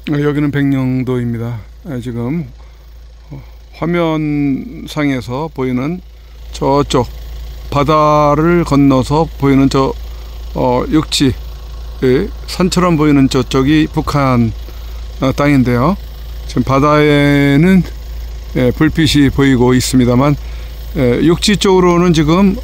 여기는 백령도입니다. 지금 화면상에서 보이는 저쪽 바다를 건너서 보이는 저 육지, 산처럼 보이는 저쪽이 북한 땅인데요. 지금 바다에는 불빛이 보이고 있습니다만 육지 쪽으로는 지금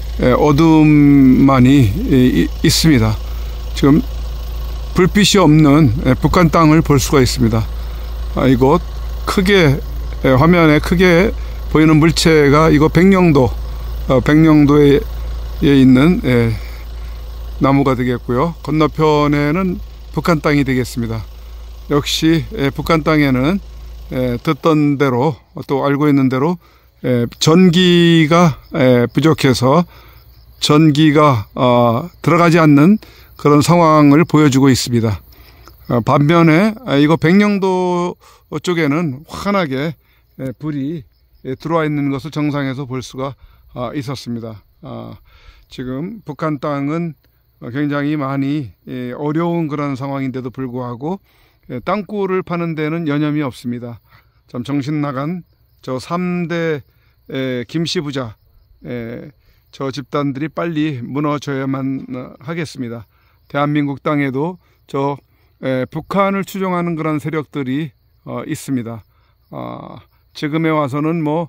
어둠만이 있습니다. 지금 불빛이 없는 북한 땅을 볼 수가 있습니다. 이곳 크게 화면에 크게 보이는 물체가 이거 백령도, 백령도에 있는 나무가 되겠고요. 건너편에는 북한 땅이 되겠습니다. 역시 북한 땅에는 듣던 대로 또 알고 있는 대로 전기가 부족해서 전기가 들어가지 않는 그런 상황을 보여주고 있습니다. 반면에 이거 백령도 쪽에는 환하게 불이 들어와 있는 것을 정상에서 볼 수가 있었습니다. 지금 북한 땅은 굉장히 많이 어려운 그런 상황인데도 불구하고 땅굴을 파는 데는 여념이 없습니다. 참 정신 나간 저 3대 김씨 부자 저 집단들이 빨리 무너져야만 하겠습니다. 대한민국 땅에도 저 북한을 추종하는 그런 세력들이 있습니다. 지금에 와서는 뭐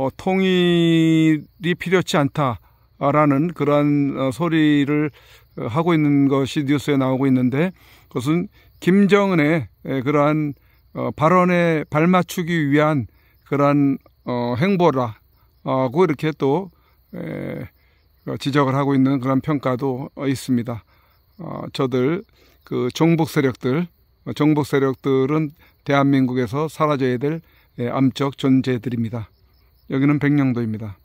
통일이 필요치 않다라는 그러한 소리를 하고 있는 것이 뉴스에 나오고 있는데, 그것은 김정은의 그러한 발언에 발맞추기 위한 그러한 행보라고 이렇게 또 지적을 하고 있는 그런 평가도 있습니다. 저들 그 종북 세력들은 대한민국에서 사라져야 될 암적 존재들입니다. 여기는 백령도입니다.